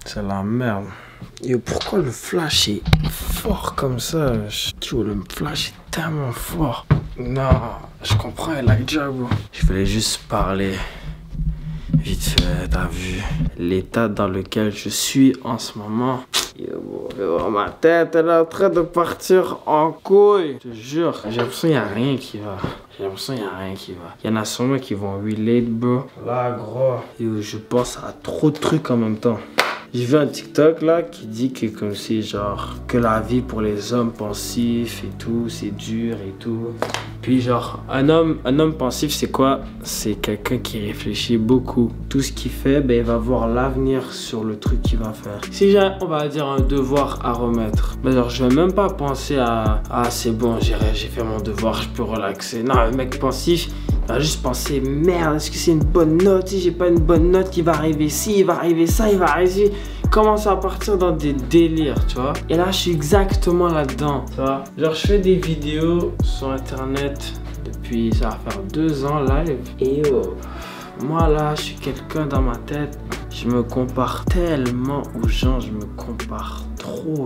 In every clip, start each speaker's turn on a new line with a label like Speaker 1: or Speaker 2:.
Speaker 1: C'est la merde. Et pourquoi le flash est fort comme ça? Le flash est tellement fort. Non, je comprends, elle a déjà beau. Je voulais juste parler. Vite fait, t'as vu l'état dans lequel je suis en ce moment. Ma tête, elle est en train de partir en couille. Je te jure, j'ai l'impression qu'il n'y a rien qui va. J'ai l'impression qu'il n'y a rien qui va. Il y en a sûrement qui vont relate, bro. Là, gros. Je pense à trop de trucs en même temps. J'ai vu un TikTok là qui dit que comme si genre que la vie pour les hommes pensifs et tout, c'est dur et tout. Puis genre un homme pensif c'est quoi? C'est quelqu'un qui réfléchit beaucoup. Tout ce qu'il fait, ben il va voir l'avenir sur le truc qu'il va faire. Si j'ai, on va dire, un devoir à remettre, ben genre je vais même pas penser à c'est bon, j'ai fait mon devoir, je peux relaxer. Non, le mec pensif, il va juste penser merde, est-ce que c'est une bonne note? Si j'ai pas une bonne note, qui va arriver ci, il va arriver ça, il va arriver. Commence à partir dans des délires, tu vois. Et là, je suis exactement là-dedans, tu vois. Genre, je fais des vidéos sur Internet depuis, ça va faire 2 ans live. Et moi, là, je suis quelqu'un dans ma tête. Je me compare tellement aux gens, je me compare trop,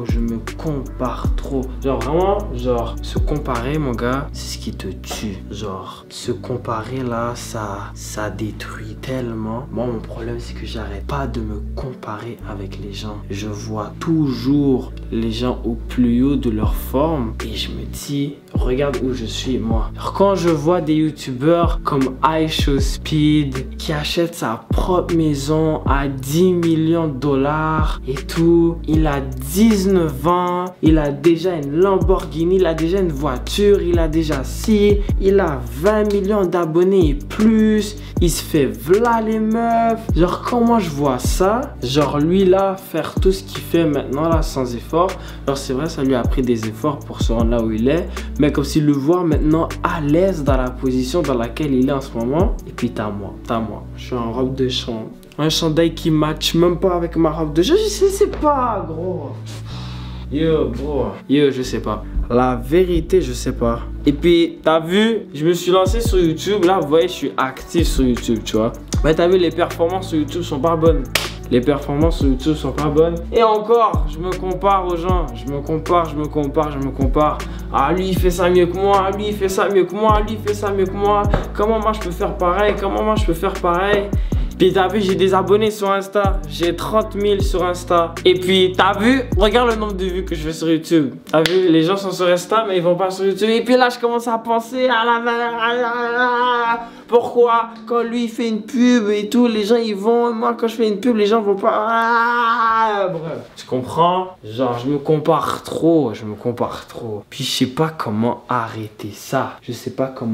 Speaker 1: Genre vraiment, genre se comparer mon gars, c'est ce qui te tue. Genre se comparer là, ça détruit tellement. Moi mon problème c'est que j'arrête pas de me comparer avec les gens. Je vois toujours les gens au plus haut de leur forme et je me dis regarde où je suis moi. Alors, quand je vois des youtubeurs comme iShowSpeed qui achètent sa propre maison à 10 millions de dollars et tout, il a 19 ans, il a déjà une Lamborghini, il a déjà une voiture, il a déjà il a 20 millions d'abonnés et plus, il se fait v'là les meufs. Genre comment je vois ça, genre lui là faire tout ce qu'il fait maintenant là sans effort, genre c'est vrai ça lui a pris des efforts pour se rendre là où il est, mais comme s'il le voit maintenant à l'aise dans la position dans laquelle il est en ce moment. Et puis t'as moi, je suis en robe de chambre, un chandail qui match même pas avec ma robe de chambre, je sais pas gros. Yo bro, je sais pas. La vérité, je sais pas. Et puis, t'as vu, je me suis lancé sur YouTube. Là, vous voyez, je suis actif sur YouTube, tu vois. Mais t'as vu, les performances sur YouTube sont pas bonnes. Les performances sur YouTube sont pas bonnes. Et encore, je me compare aux gens. Je me compare. Ah, lui, il fait ça mieux que moi. Lui, il fait ça mieux que moi. Lui, il fait ça mieux que moi. Comment moi, je peux faire pareil? Puis t'as vu, j'ai des abonnés sur Insta. J'ai 30 000 sur Insta. Et puis t'as vu, regarde le nombre de vues que je fais sur YouTube. T'as vu, les gens sont sur Insta mais ils vont pas sur YouTube. Et puis là, je commence à penser à pourquoi quand lui il fait une pub et tout, les gens ils vont. Moi quand je fais une pub, les gens vont pas. Bref, tu comprends? Genre je me compare trop. Puis je sais pas comment arrêter ça. Je sais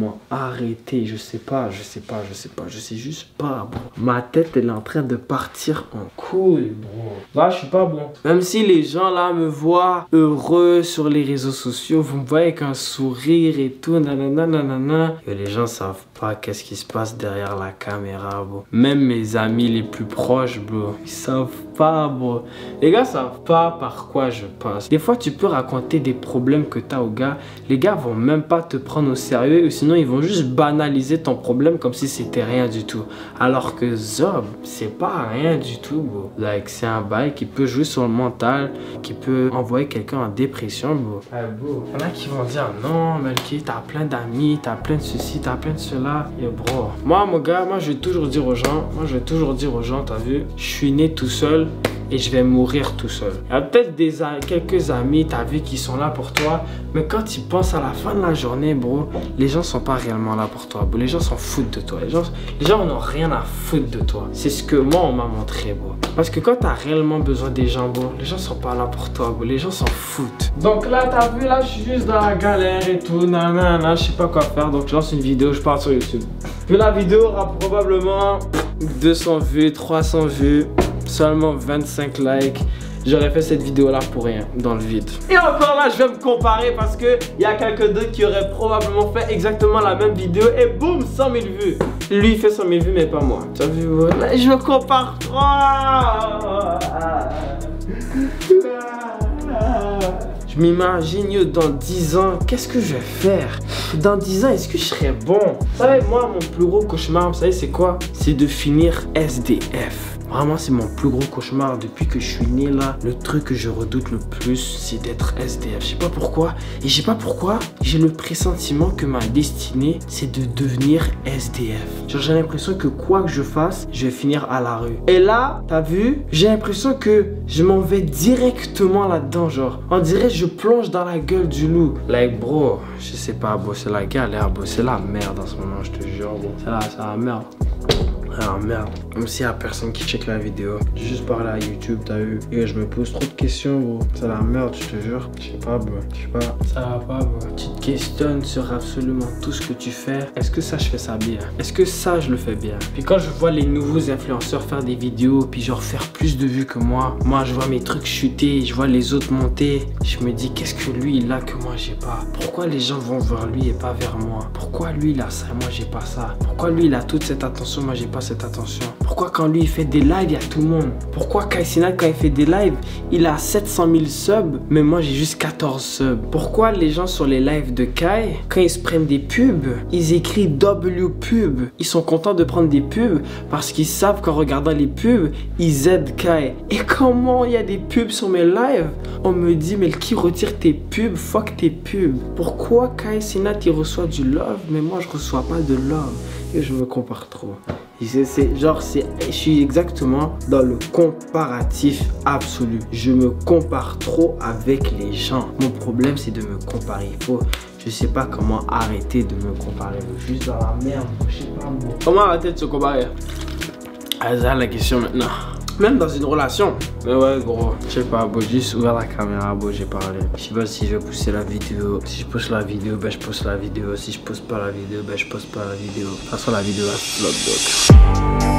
Speaker 1: juste pas, bro. Ma tête elle est en train de partir en couille, bro. Là je suis pas bon. Même si les gens là me voient heureux sur les réseaux sociaux, vous me voyez avec un sourire et tout, nanana. Et les gens savent pas qu'est-ce qui se passe derrière la caméra, bro. Même mes amis les plus proches, bro, ils savent pas, bro. Les gars savent pas par quoi je passe. Des fois tu peux raconter des problèmes que t'as aux gars, les gars vont même pas te prendre au sérieux ou sinon ils vont juste banaliser ton problème comme si c'était rien du tout. Alors que Zob, c'est pas rien du tout, bro. Like, c'est un bail qui peut jouer sur le mental, qui peut envoyer quelqu'un en dépression, bro. Bro. Il y en a qui vont dire non, Melky, t'as plein d'amis, t'as plein de ceci, t'as plein de cela. Et bro, moi, mon gars, je vais toujours dire aux gens, t'as vu, je suis né tout seul et je vais mourir tout seul. Il y a peut-être quelques amis, t'as vu, qui sont là pour toi, mais quand tu penses à la fin de la journée, bro, les gens sont pas réellement là pour toi, bro. Les gens s'en foutent de toi. Les gens n'ont rien à foutre de toi. C'est ce que moi, on m'a montré, bro. Parce que quand t'as réellement besoin des gens, bro, les gens sont pas là pour toi, bro. Les gens s'en foutent. Donc là, t'as vu, là, je suis juste dans la galère et tout, nanana, je sais pas quoi faire, donc je lance une vidéo, je pars sur YouTube. Puis la vidéo aura probablement 200 vues, 300 vues, seulement 25 likes. J'aurais fait cette vidéo là pour rien, dans le vide. Et encore là, je vais me comparer parce que il y a quelqu'un d'autre qui aurait probablement fait exactement la même vidéo et boum, 100 000 vues. Lui, il fait 100 000 vues, mais pas moi. Tu as vu, voilà, je me compare trop. Je m'imagine, yo, dans 10 ans, qu'est-ce que je vais faire? Dans 10 ans, est-ce que je serai bon? Vous savez, moi, mon plus gros cauchemar, vous savez, c'est quoi? C'est de finir SDF. Vraiment, c'est mon plus gros cauchemar depuis que je suis né là. Le truc que je redoute le plus, c'est d'être SDF. Je sais pas pourquoi. Et je sais pas pourquoi, j'ai le pressentiment que ma destinée, c'est de devenir SDF. Genre, j'ai l'impression que quoi que je fasse, je vais finir à la rue. Et là, t'as vu, j'ai l'impression que je m'en vais directement là-dedans. Genre, on dirait que je plonge dans la gueule du loup. Like, bro, je sais pas, bro, c'est la galère, bro. C'est la merde en ce moment, je te jure, bro. C'est la merde. Ah merde, même s'il y a personne qui check la vidéo, j'ai juste parlé à YouTube, t'as vu? Et je me pose trop de questions, bro. C'est la merde, je te jure. Je sais pas, bro. Je sais pas. Ça va pas, bro. Tu te questionnes sur absolument tout ce que tu fais. Est-ce que ça, je fais ça bien? Est-ce que ça, je le fais bien? Puis quand je vois les nouveaux influenceurs faire des vidéos, puis genre faire plus de vues que moi je vois mes trucs chuter, je vois les autres monter. Je me dis, qu'est-ce que lui, il a que moi, j'ai pas? Pourquoi les gens vont vers lui et pas vers moi? Pourquoi lui, il a ça et moi, j'ai pas ça? Pourquoi lui, il a toute cette attention, moi, j'ai pas cette attention? Pourquoi quand lui il fait des lives, il y a tout le monde? Pourquoi Kai Cenat, quand il fait des lives, il a 700 000 subs, mais moi j'ai juste 14 subs? Pourquoi les gens sur les lives de Kai, quand ils se prennent des pubs, ils écrivent WPub? Ils sont contents de prendre des pubs parce qu'ils savent qu'en regardant les pubs, ils aident Kai. Et comment il y a des pubs sur mes lives? On me dit, mais qui retire tes pubs? Fuck tes pubs. Pourquoi Kai Cenat il reçoit du love, mais moi je reçois pas de love? Et je me compare trop. Je suis exactement dans le comparatif absolu. Je me compare trop avec les gens. Mon problème, c'est de me comparer. Je sais pas comment arrêter de me comparer. Je suis juste dans la merde. Je sais pas, bon. Comment arrêter de se comparer? Ah, c'est la question maintenant. Même dans une relation. Mais ouais, gros, je sais pas, j'ai juste ouvert la caméra, j'ai parlé. Je sais pas si je vais pousser la vidéo. Si je pousse la vidéo, ben je pousse la vidéo. Si je pousse pas la vidéo, ben je pousse pas la vidéo. De toute façon, la vidéo va flop, donc.